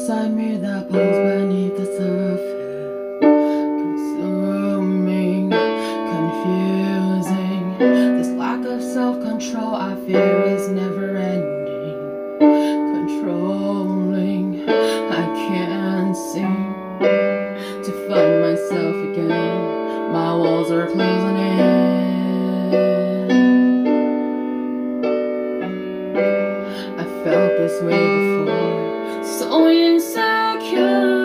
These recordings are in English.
inside me that pulls beneath the surface, consuming, confusing. This lack of self-control I fear is never ending, controlling. I can't seem to find myself again. My walls are closing in. I felt this way before, so insecure,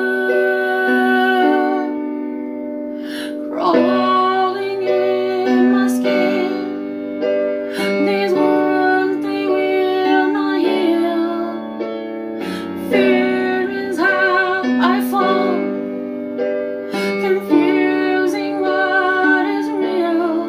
crawling in my skin. These wounds, they will not heal. Fear is how I fall, confusing what is real.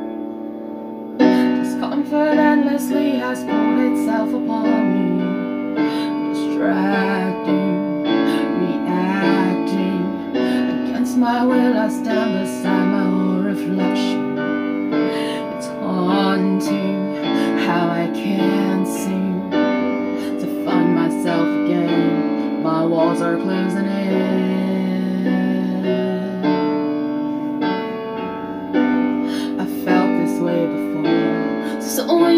Discomfort endlessly has pulled itself upon me, distracting, reacting. Against my will I stand beside my own reflection. It's haunting how I can't seem to find myself again. My walls are closing in. I felt this way before, so